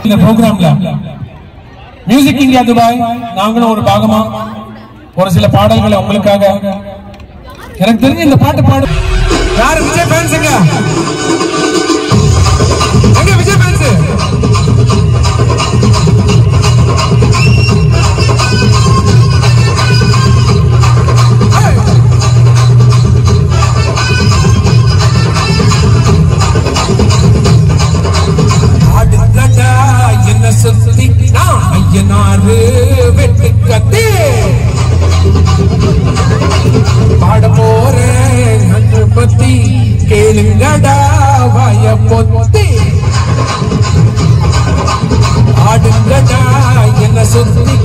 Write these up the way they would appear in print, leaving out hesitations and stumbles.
இந்த ப்ரோக்ராம்ல music India Dubai நாங்களும் ஒரு பாகமா ஒரு சில பாடல்களை உங்களுக்காக. எனக்கு தெரிஞ்ச இந்த பாட்டு பாடு யாரு விஜய் ஃபேன்ஸுங்க? எங்க விஜய் ஃபேன்ஸ்? என்ன சுத்தி ஐயனாரு வெட்டு கத்தி பாட போறேன் அன்று பத்தி கேளுங்கடா வாய பொத்தி ஆடுங்கடா என்ன சுத்தி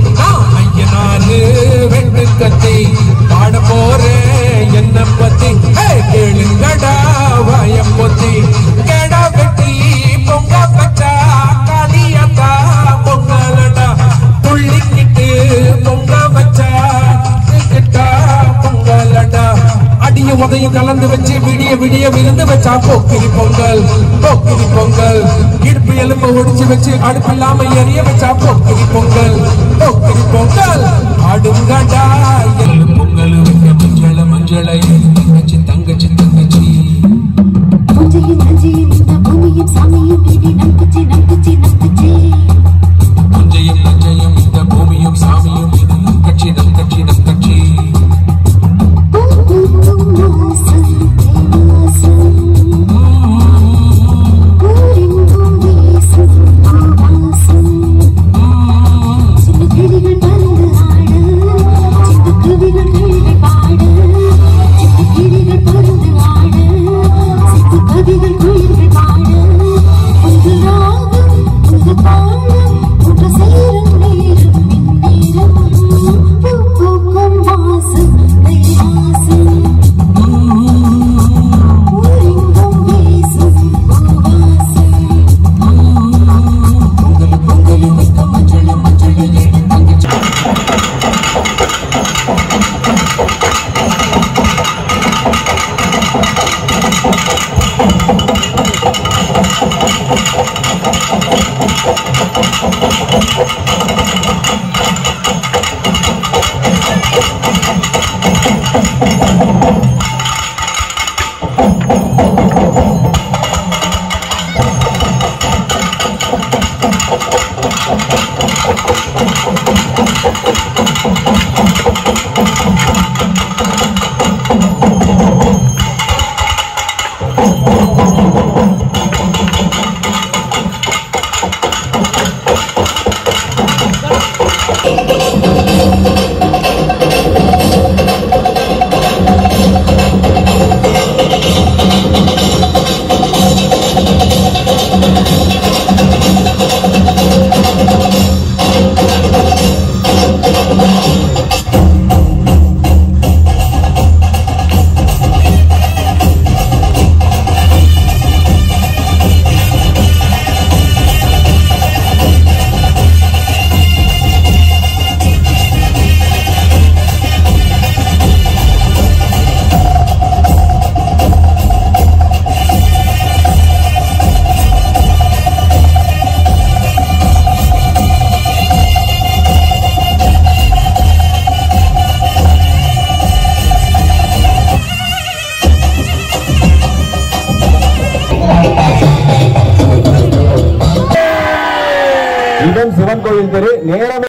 ஐயனாரு வெட்டு கத்தி பாட போறேன் என்ன பத்தி கேளுங்கடா வாய பொத்தி கேடா வெட்டி பொங்க பச்சா காளியாத்தா பொங்கலடா புள்ளிக்கிட்டு பொங்க வச்சா கிட்டா பொங்கலடா அடிய உதையும் கலந்து வச்சு விடிய விடிய விருந்து வச்சா போக்கிரி பொங்கல் போக்கிரி பொங்கல் இடுப்பு எலும்பு ஒடிச்சு வச்சு அடுப்பு இல்லாம எரிய வச்சா போக்கிரி பொங்கல் போக்கிரி பொங்கல் ஆடுங்கடா பொங்கல் வைக்க மஞ்சள மஞ்சளை தங்கச்சி தங்கச்சி தங்கச்சி பூஜையும் நஞ்சையும் இந்த பூமியும் சாமியும் மீதி நம்புச்சி நம்புச்சி நம்புச்சி பூஜையும் நஞ்சையும் இந்த பூமியும் சாமியும் மீதி நம்புச்சி நம்புச்சி நம்புச்சி சிவன் கோயில் தெரு நேரம்